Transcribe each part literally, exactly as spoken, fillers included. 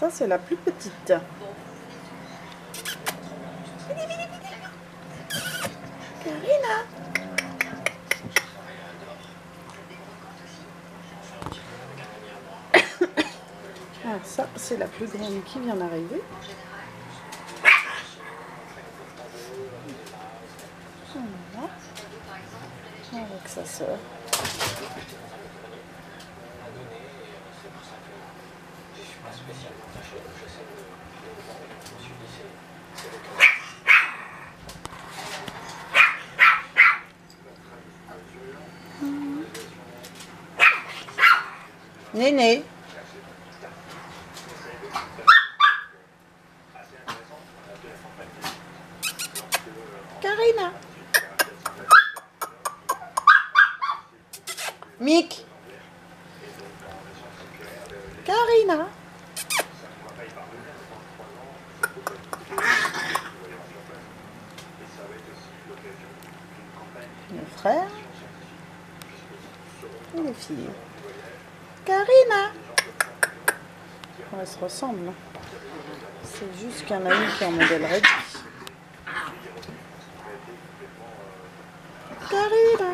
Ça, c'est la plus petite. Karina. Ah, ça, c'est la plus grande qui vient d'arriver. Voilà. Avec sa sœur. Néné. Karina. Mick. Karina. Le frère et les filles. Karina. Oh, elles se ressemblent. C'est juste qu'il y en a une qui est en modèle réduit. Karina.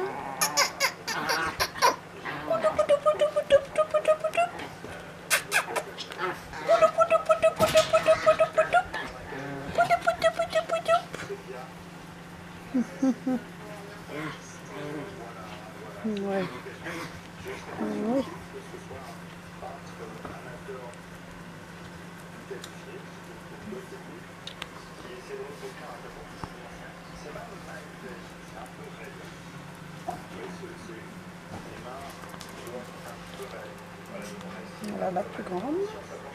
Ouais. Oui. Voilà la plus grande.